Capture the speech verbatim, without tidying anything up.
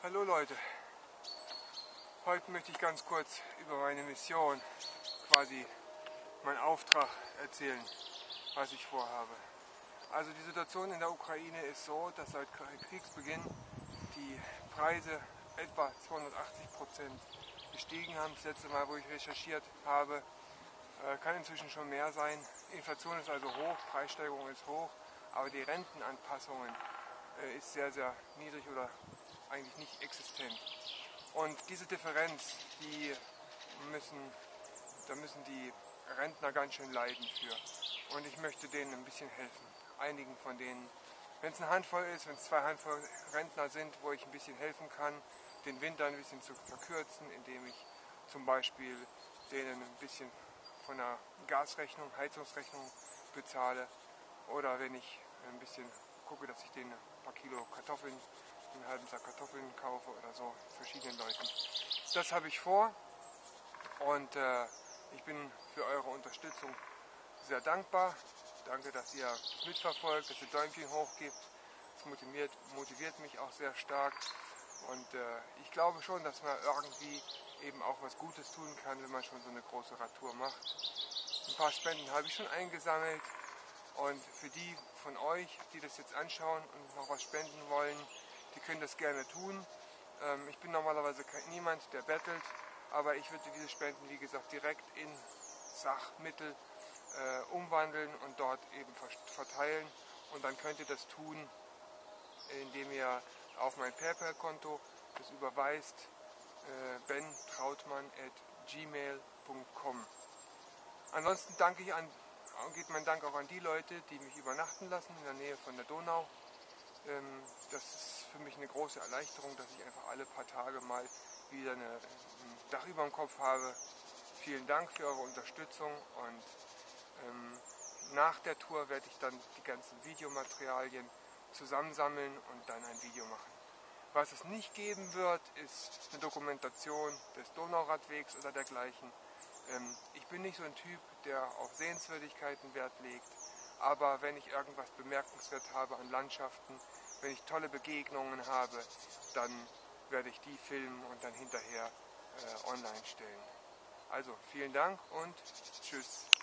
Hallo Leute, heute möchte ich ganz kurz über meine Mission, quasi meinen Auftrag erzählen, was ich vorhabe. Also die Situation in der Ukraine ist so, dass seit Kriegsbeginn die Preise etwa zweihundertachtzig Prozent gestiegen haben. Das letzte Mal, wo ich recherchiert habe, kann inzwischen schon mehr sein. Inflation ist also hoch, Preissteigerung ist hoch, aber die Rentenanpassungen ist sehr, sehr niedrig oder eigentlich nicht existent. Und diese Differenz, die müssen, da müssen die Rentner ganz schön leiden für. Und ich möchte denen ein bisschen helfen. Einigen von denen, wenn es eine Handvoll ist, wenn es zwei Handvoll Rentner sind, wo ich ein bisschen helfen kann, den Winter ein bisschen zu verkürzen, indem ich zum Beispiel denen ein bisschen von der Gasrechnung, Heizungsrechnung bezahle, oder wenn ich ein bisschen gucke, dass ich denen ein paar Kilo Kartoffeln, einen halben Sack Kartoffeln kaufe oder so, verschiedenen Leuten. Das habe ich vor und äh, ich bin für eure Unterstützung sehr dankbar. Danke, dass ihr das mitverfolgt, dass ihr Däumchen hoch gibt. Das motiviert, motiviert mich auch sehr stark. Und äh, ich glaube schon, dass man irgendwie eben auch was Gutes tun kann, wenn man schon so eine große Radtour macht. Ein paar Spenden habe ich schon eingesammelt. Und für die von euch, die das jetzt anschauen und noch was spenden wollen, die können das gerne tun. Ähm, ich bin normalerweise kein, niemand, der bettelt, aber ich würde diese Spenden, wie gesagt, direkt in Sachmittel äh, umwandeln und dort eben verteilen. Und dann könnt ihr das tun, indem ihr auf mein PayPal-Konto das überweist, äh, ben trautmann at gmail punkt com. Ansonsten danke ich an geht mein Dank auch an die Leute, die mich übernachten lassen in der Nähe von der Donau. Das ist für mich eine große Erleichterung, dass ich einfach alle paar Tage mal wieder eine, ein Dach über dem Kopf habe. Vielen Dank für eure Unterstützung und ähm, nach der Tour werde ich dann die ganzen Videomaterialien zusammensammeln und dann ein Video machen. Was es nicht geben wird, ist eine Dokumentation des Donauradwegs oder dergleichen. Ich bin nicht so ein Typ, der auf Sehenswürdigkeiten Wert legt, aber wenn ich irgendwas bemerkenswert habe an Landschaften, wenn ich tolle Begegnungen habe, dann werde ich die filmen und dann hinterher äh, online stellen. Also vielen Dank und tschüss.